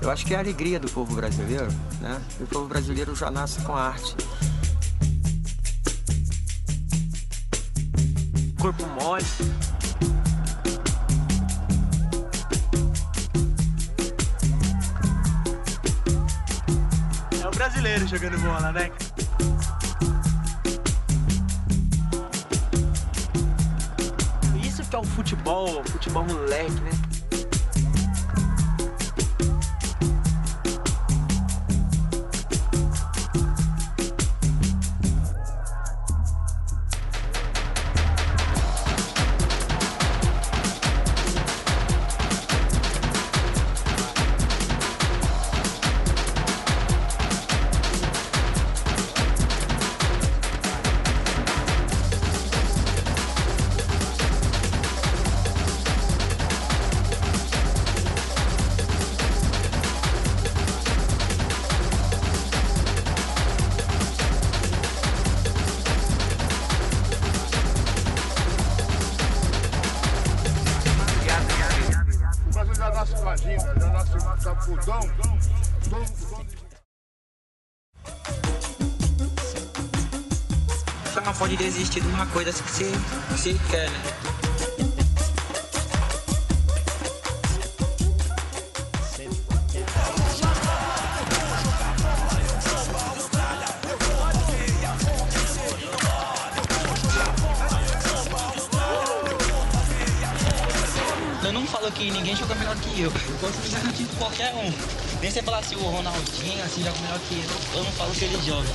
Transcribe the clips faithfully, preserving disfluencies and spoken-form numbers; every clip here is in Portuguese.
Eu acho que é a alegria do povo brasileiro, né? E o povo brasileiro já nasce com a arte. Corpo mole. É o brasileiro jogando bola, né? Isso que é o futebol, futebol moleque, né? Você não pode desistir de uma coisa que você, você quer, né? Eu não falo que ninguém joga melhor que eu. Eu gosto de garantir qualquer um. Nem você falar se o Ronaldinho assim joga melhor que eu, eu não falo que ele joga.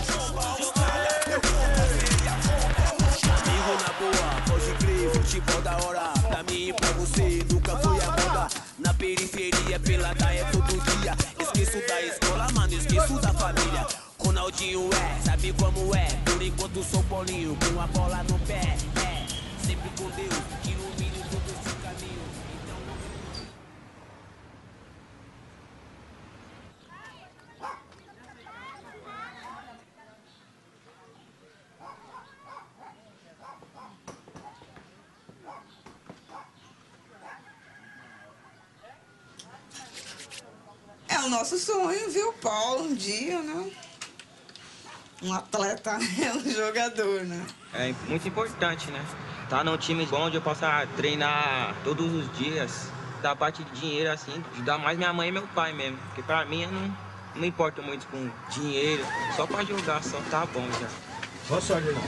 Amigo na boa, pode crer, futebol da hora. Pra mim e pra você, nunca foi a moda. Na periferia, pelada é todo dia. Esqueço da escola, mano, esqueço da família. Ronaldinho é, sabe como é. Por enquanto sou Paulinho, com a bola no pé. É, sempre com Deus, que ilumine todo esse caminho. É o nosso sonho, viu, Paulo, um dia, né? Um atleta, é um jogador, né? É muito importante, né? Tá num time bom onde eu possa treinar todos os dias. Da parte de dinheiro, assim, ajudar mais minha mãe e meu pai mesmo. Porque pra mim eu não, não me importo muito com dinheiro. Só pra jogar, só tá bom já. Boa sorte, irmão.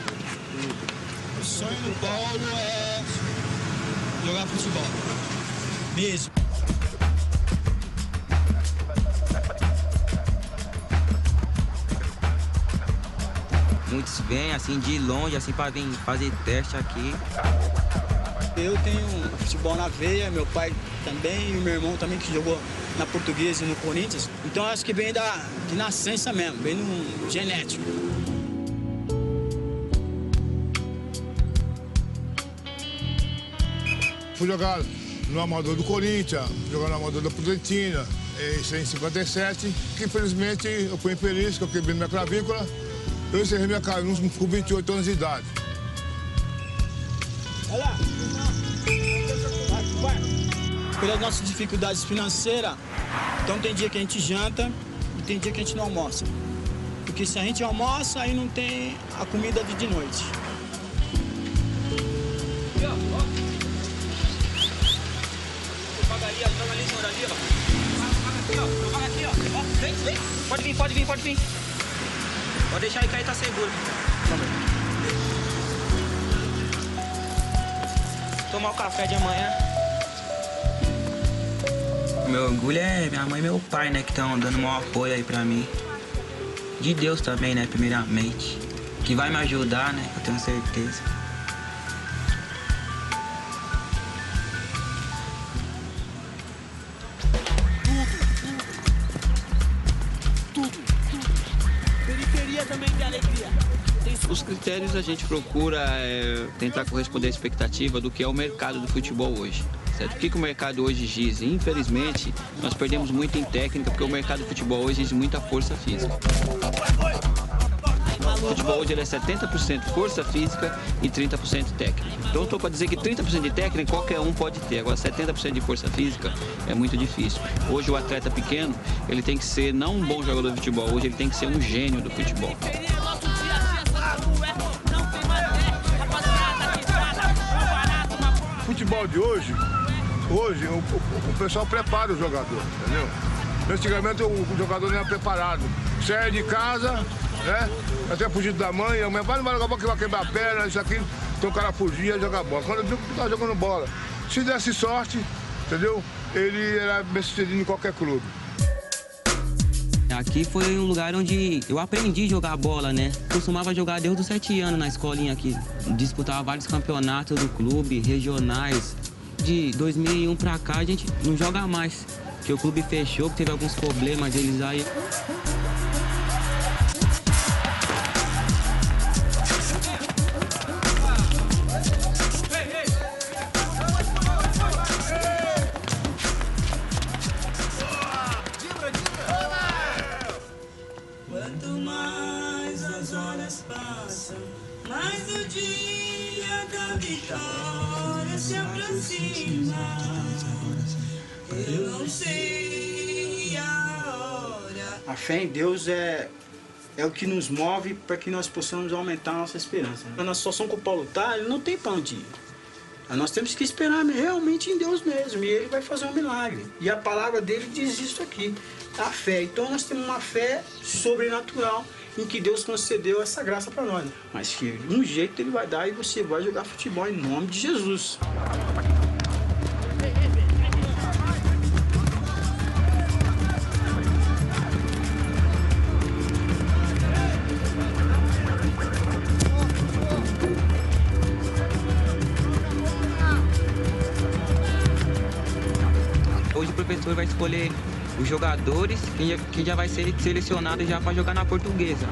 O sonho do Paulo é jogar futebol. Mesmo. Muitos vêm, assim, de longe, assim, pra vir fazer teste aqui. Eu tenho futebol na veia, meu pai também, e o meu irmão também, que jogou na Portuguesa e no Corinthians. Então, acho que vem da, de nascença mesmo, vem no genético. Fui jogar no amador do Corinthians, jogar no amador da Prudentina, isso em cinquenta e sete, que infelizmente eu fui infeliz, que eu quebrei minha clavícula. Eu encerrei minha carreira com vinte e oito anos de idade. Olha lá. Pelas nossas dificuldades financeiras, então tem dia que a gente janta e tem dia que a gente não almoça. Porque se a gente almoça, aí não tem a comida de, de noite. Vem, vem. Pode vir, pode vir, pode vir. Pode deixar aí que aí tá seguro. Tomar o café de amanhã. Meu orgulho é minha mãe e meu pai, né, que estão dando maior apoio aí pra mim. De Deus também, né, primeiramente. Que vai me ajudar, né, eu tenho certeza. Os critérios a gente procura é, tentar corresponder à expectativa do que é o mercado do futebol hoje. Certo? O que, que o mercado hoje exige? Infelizmente, nós perdemos muito em técnica, porque o mercado do futebol hoje exige muita força física. futebol hoje ele é setenta por cento força física e trinta por cento técnica. Então eu estou para dizer que trinta por cento de técnica qualquer um pode ter, agora setenta por cento de força física é muito difícil. Hoje o atleta pequeno, ele tem que ser não um bom jogador de futebol, hoje ele tem que ser um gênio do futebol. O futebol de hoje, hoje o, o, o pessoal prepara o jogador, entendeu? Antigamente o, o jogador não era preparado. Sai de casa, né? Até fugido da mãe, a mãe vai, não vai jogar bola que vai quebrar a perna, isso aqui. Então o cara fugia e jogava bola. Quando eu vi que estava jogando bola, se desse sorte, entendeu? Ele era bem sucedido em qualquer clube. Aqui foi um lugar onde eu aprendi a jogar bola, né? Costumava jogar desde os sete anos na escolinha aqui. Disputava vários campeonatos do clube, regionais. De dois mil e um pra cá a gente não joga mais, porque o clube fechou, teve alguns problemas deles aí. Quanto mais as horas passam, mais o dia da vitória se aproxima. Eu não sei a hora. A fé em Deus é, é o que nos move para que nós possamos aumentar a nossa esperança. Na situação que o Paulo está, ele não tem para onde ir. Nós temos que esperar realmente em Deus mesmo, e Ele vai fazer um milagre. E a palavra dele diz isso aqui, a fé. Então nós temos uma fé sobrenatural em que Deus concedeu essa graça para nós. Mas que um jeito Ele vai dar e você vai jogar futebol em nome de Jesus. Hoje o professor vai escolher os jogadores que já, que já vai ser selecionado já para jogar na Portuguesa.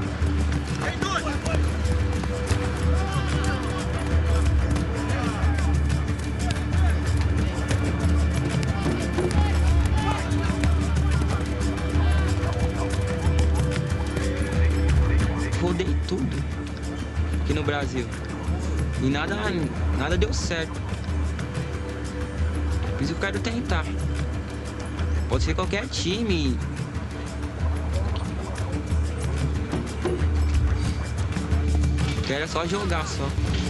Rodei tudo aqui no Brasil e nada, nada deu certo. Por isso eu quero tentar. Pode ser qualquer time. Quero só jogar só.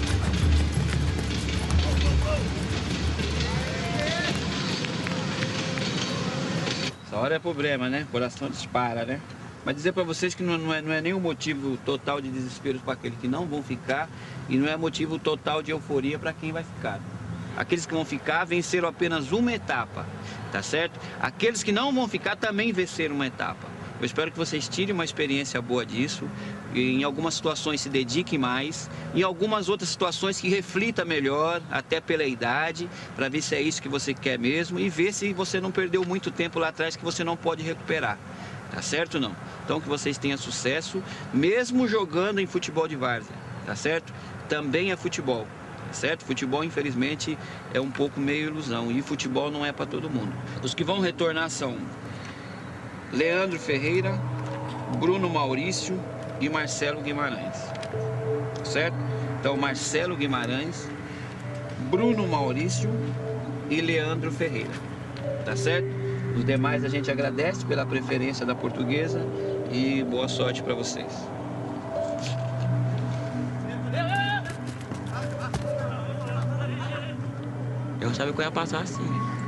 Essa hora é problema, né? O coração dispara, né? Mas dizer para vocês que não, não, é, não é nenhum motivo total de desespero para aqueles que não vão ficar e não é motivo total de euforia para quem vai ficar. Aqueles que vão ficar venceram apenas uma etapa, tá certo? Aqueles que não vão ficar também venceram uma etapa. Eu espero que vocês tirem uma experiência boa disso, e em algumas situações se dediquem mais, em algumas outras situações que reflita melhor, até pela idade, para ver se é isso que você quer mesmo e ver se você não perdeu muito tempo lá atrás que você não pode recuperar, tá certo ou não? Então que vocês tenham sucesso, mesmo jogando em futebol de várzea, tá certo? Também é futebol. Certo? Futebol, infelizmente, é um pouco meio ilusão e futebol não é para todo mundo. Os que vão retornar são Leandro Ferreira, Bruno Maurício e Marcelo Guimarães, certo? Então, Marcelo Guimarães, Bruno Maurício e Leandro Ferreira, tá certo? Os demais a gente agradece pela preferência da Portuguesa e boa sorte para vocês. Eu achava que eu ia passar assim.